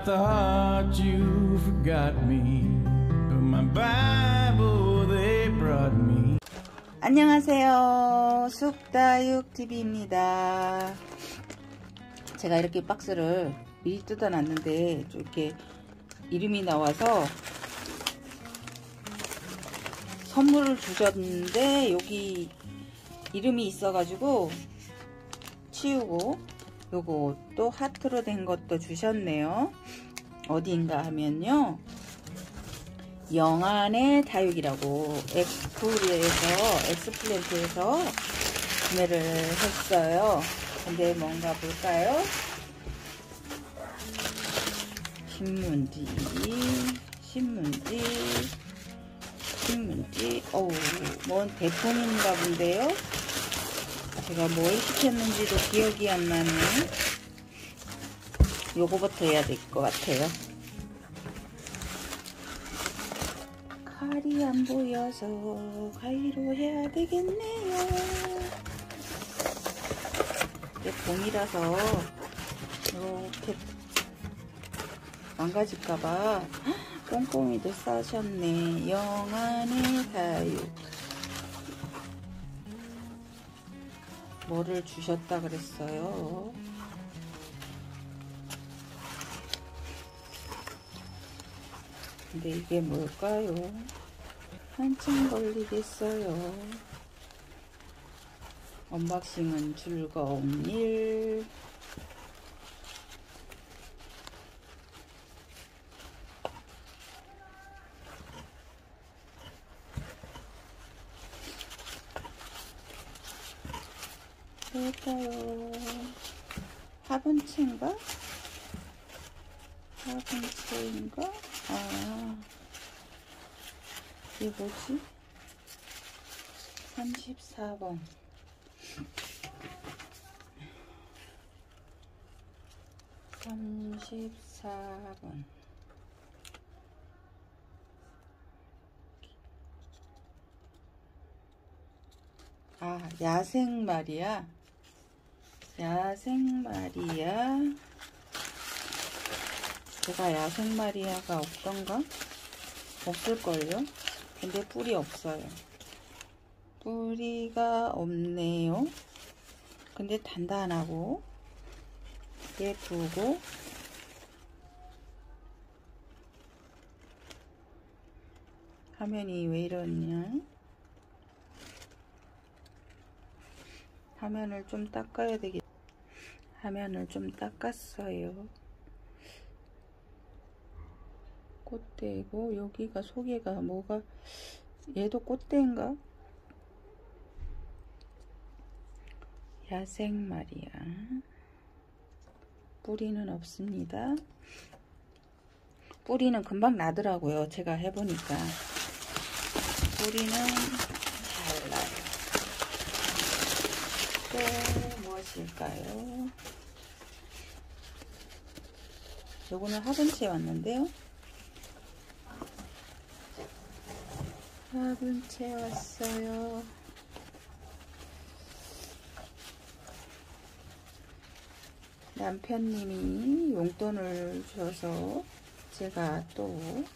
thought you forgot me, but my Bible they brought me. 안녕하세요. 쑥다육TV입니다. 제가 이렇게 박스를 미리 뜯어놨는데 이렇게 이름이 나와서 선물을 주셨는데 여기 이름이 있어가지고 치우고 요거 또 하트로 된 것도 주셨네요. 어디인가 하면요, 영안의 다육이라고 엑스플랜트에서 구매를 했어요. 근데 뭔가 볼까요? 신문지, 어우, 뭔 대통인가 본데요? 제가 뭘 시켰는지도 기억이 안 나네. 요거부터 해야 될 것 같아요. 칼이 안 보여서 가위로 해야 되겠네요. 이게 봄이라서 이렇게 망가질까봐 꼼꼼히도 싸셨네. 영안의 다육. 뭐를 주셨다 그랬어요? 근데 이게 뭘까요? 한참 걸리겠어요. 언박싱은 즐거운 일. 뭘까요? 화분채인가? 아, 이게 뭐지? 34번. 아, 야생마리아. 제가 야생마리아가 없던가? 없을걸요? 근데 뿔이 없어요. 뿌리가 없네요. 근데 단단하고 예쁘고 화면이 왜 이러냐? 화면을 좀 닦아야 되겠. 화면을 좀 닦았어요. 꽃대고 여기가 속에가 뭐가, 얘도 꽃대인가? 야생마리아. 뿌리는 없습니다. 뿌리는 금방 나더라고요. 제가 해보니까 뿌리는 잘 나요. 또 무엇일까요? 요거는 화분채 왔는데요. 화분채 왔어요. 남편님이 용돈을 줘서 제가 또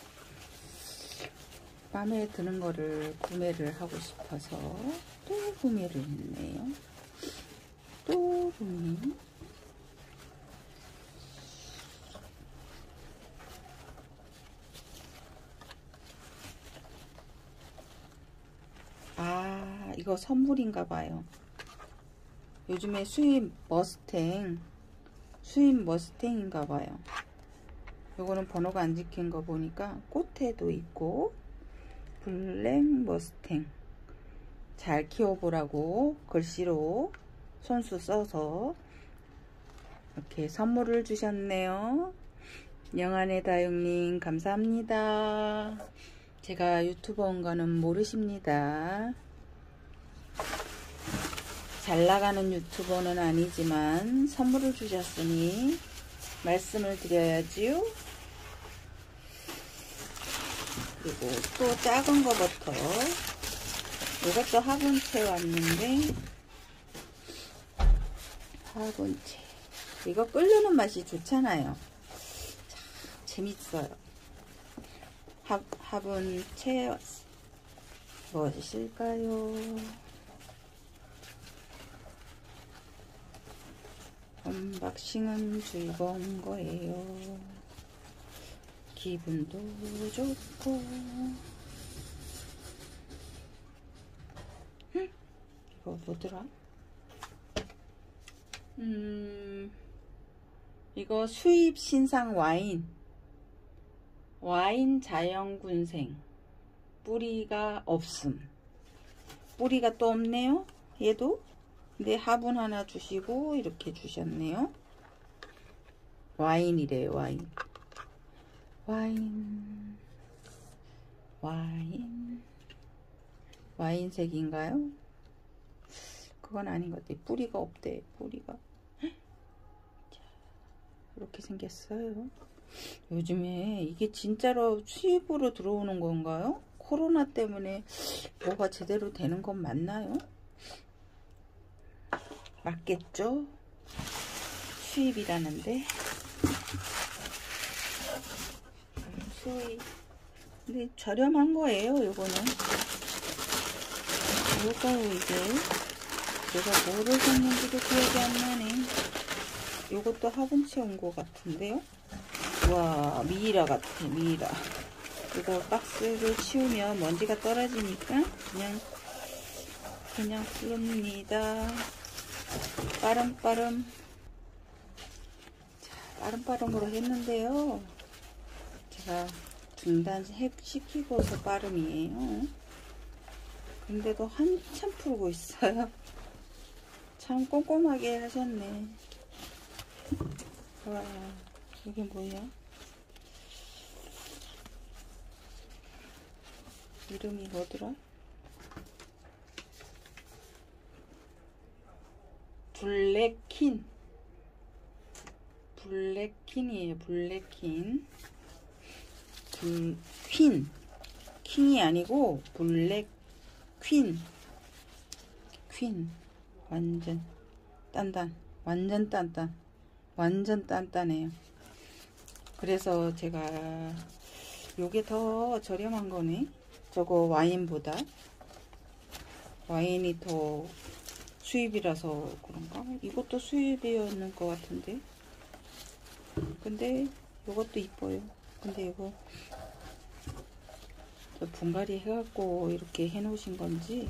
마음에 드는 거를 구매를 하고 싶어서 또 구매를 했네요. 또 구매. 아, 이거 선물인가 봐요. 요즘에 수입 머스탱인가 봐요. 요거는 번호가 안 찍힌 거 보니까 꽃에도 있고, 블랙 머스탱 잘 키워보라고 글씨로 손수 써서 이렇게 선물을 주셨네요. 영안의 다육님 감사합니다. 제가 유튜버인 거는 모르십니다. 잘 나가는 유튜버는 아니지만 선물을 주셨으니 말씀을 드려야지요. 그리고 또 작은 거부터, 이것도 화분채 왔는데, 화분채 이거 끓여는 맛이 좋잖아요. 재밌어요. 화분 채웠어. 무엇일까요? 언박싱은 즐거운 거예요. 기분도 좋고. 이거 뭐더라? 이거 수입 신상 와인 자연군생. 뿌리가 없음. 뿌리가 또 없네요. 얘도. 근데 화분 하나 주시고 이렇게 주셨네요. 와인이래요. 와인색인가요? 그건 아닌 것 같아요. 뿌리가 없대. 뿌리가. 자, 이렇게 생겼어요. 요즘에 이게 진짜로 수입으로 들어오는 건가요? 코로나 때문에 뭐가 제대로 되는 건 맞나요? 맞겠죠? 수입이라는데. 수입. 근데 저렴한 거예요, 요거는. 뭘까요, 이게? 내가 뭐를 샀는지도 기억이 안 나네. 요것도 화분채 온 거 같은데요? 와, 미이라 같아, 미이라. 이거 박스를 치우면 먼지가 떨어지니까 그냥 씁니다. 빠름빠름. 자, 빠름빠름으로 했는데요. 제가 중단시키고서 빠름이에요. 근데도 한참 풀고 있어요. 참 꼼꼼하게 하셨네. 와, 이게 뭐야? 이름이 뭐더라? 블랙퀸이에요. 블랙퀸. 킹이 아니고 블랙퀸. 퀸. 완전 단단해요. 그래서 제가 요게 더 저렴한 거네. 저거 와인보다. 와인이 더 수입이라서 그런가? 이것도 수입이었는 것 같은데. 근데 이것도 이뻐요. 근데 이거 분갈이 해갖고 이렇게 해놓으신 건지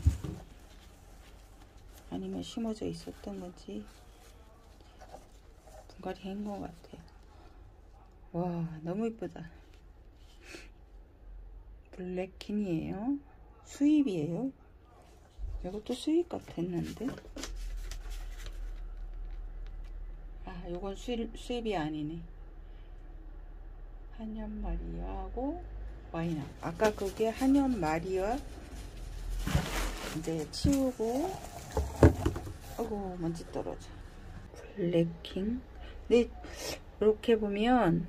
아니면 심어져 있었던 건지 분갈이 한 것 같아요. 와, 너무 이쁘다. 블랙킨이에요. 수입이에요. 이것도 수입 같았는데. 아, 요건 수입이 아니네. 한연 마리아하고 와이나. 아까 그게 한연 마리아. 이제 치우고. 어구, 먼지 떨어져. 블랙킹. 근데 이렇게 보면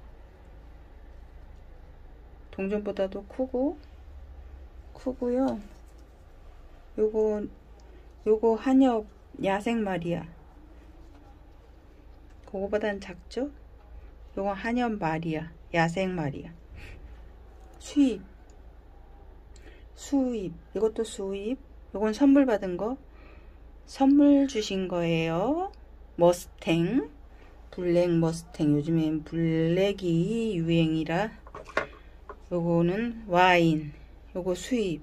동전보다도 크고요. 요거 한엽 야생 마리아. 그거보단 작죠? 요거 한엽 마리아, 야생 마리아. 수입. 이것도 수입. 요건 선물 받은 거. 선물 주신 거예요. 머스탱. 블랙 머스탱. 요즘엔 블랙이 유행이라. 요거는 와인. 요거 수입.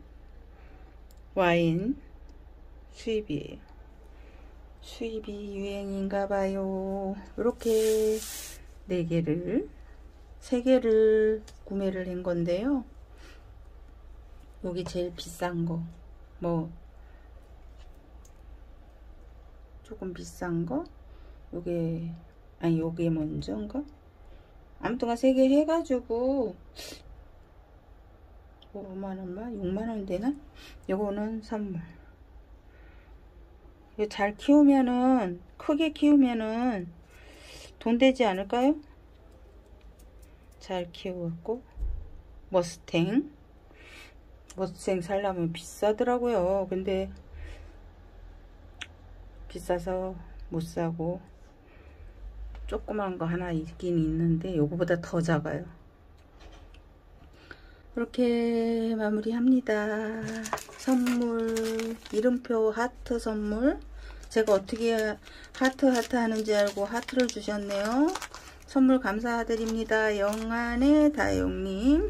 와인 수입이에요. 수입이 유행인가봐요. 이렇게 4개를 3개를 구매를 한 건데요. 여기 제일 비싼 거, 뭐 조금 비싼 거, 요게 먼저인가? 아무튼간 3개 해가지고 5만원만? 6만원 되나? 요거는 선물. 이거 잘 키우면은, 크게 키우면은 돈 되지 않을까요? 잘 키워갖고. 머스탱 살려면 비싸더라고요. 근데 비싸서 못 사고, 조그만 거 하나 있긴 있는데 요거보다 더 작아요. 이렇게 마무리합니다. 선물 이름표 하트 선물. 제가 어떻게 하트 하는지 알고 하트를 주셨네요. 선물 감사드립니다. 영안의 다용님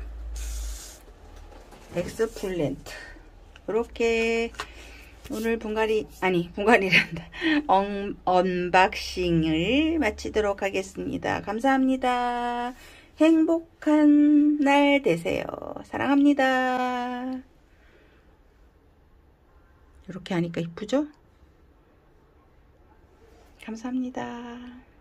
엑스플랜트. 이렇게 오늘 분갈이란다. 언박싱을 마치도록 하겠습니다. 감사합니다. 행복한 날 되세요. 사랑합니다. 이렇게 하니까 이쁘죠? 감사합니다.